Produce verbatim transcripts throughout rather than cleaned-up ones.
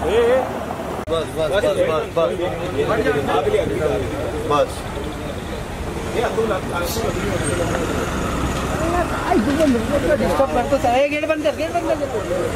बस बस बस बस बस बस डिस्टर्ब करतो सर. गेट बंद कर, गेट बंद कर.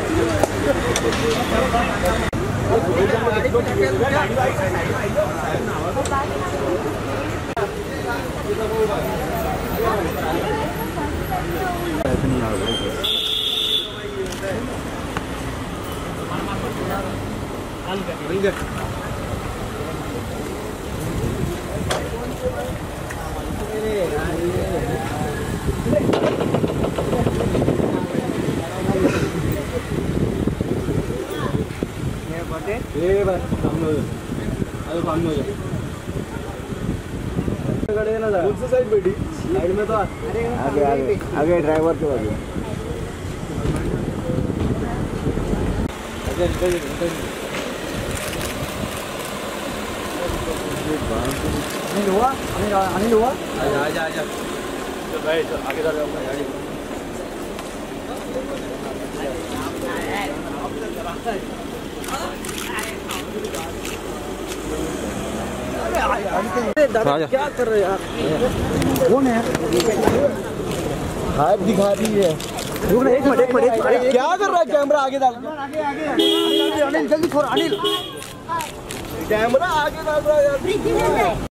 ये बस सामने हो जाओ. अरे सामने हो जाओ. गाड़ी ना जा. कौन सी साइड बैठी? साइड में तो आगे आगे आगे ड्राइवर के बाजू. अरे निकल निकल. अनिल हुआ? अनिल अनिल हुआ? आजा आजा आजा. चल भाई चल आगे जा रहे हो गाड़ी. दादा क्या कर रहे यार? कौन है? हाथ दिखा दी है. रुक ना, एक मिनट एक मिनट. क्या कर रहा है? कैमरा आगे डाल. आगे आगे अनिल अनिल जल्दी छोड़ अनिल. कैमरा आगे डाल रहा है यार.